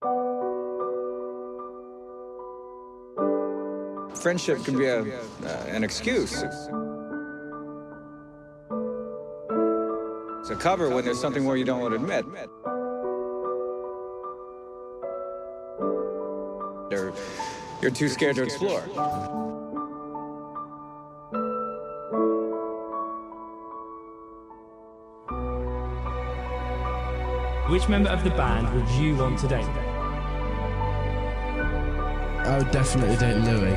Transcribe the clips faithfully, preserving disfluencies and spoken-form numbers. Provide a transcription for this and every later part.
Friendship can be a, uh, an excuse. It's a cover when there's something more you don't want to admit. Or you're too scared to explore. Which member of the band would you want to date? I would definitely date Louis.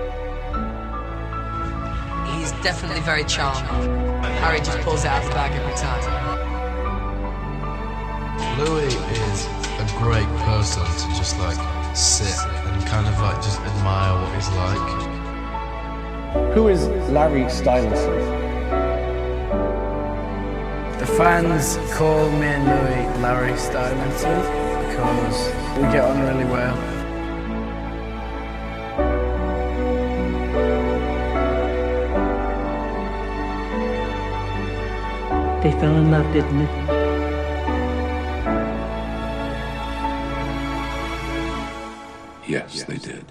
He's definitely very charming. Harry just pulls it out of the bag every time. Louis is a great person to just like sit and kind of like just admire what he's like. Who is Larry Stylinson? The fans call me and Louis Larry Stylinson because we get on really well. They fell in love, didn't they? Yes, they did.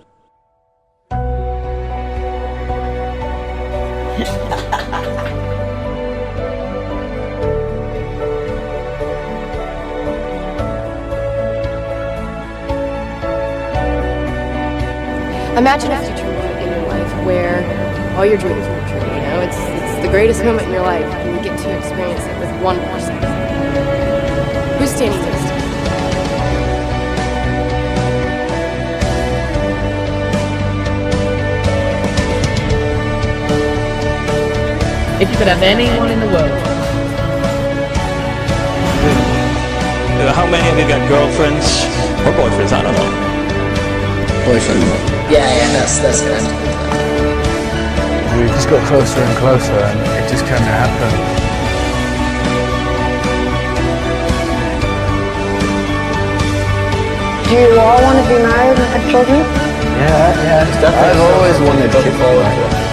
Imagine a future moment in your life where all your dreams come true, you know? It's, it's the greatest moment in your life, and you get to experience it with one person. Who's standing next to you? If you could have anyone in the world. How many of you got girlfriends or boyfriends? I don't know. Boyfriend. Yeah, yeah, that's that's kind of. We just got closer and closer, and it just kind of happened. Do you all want to be married and have children? Yeah, yeah, it's definitely. I've always wanted to.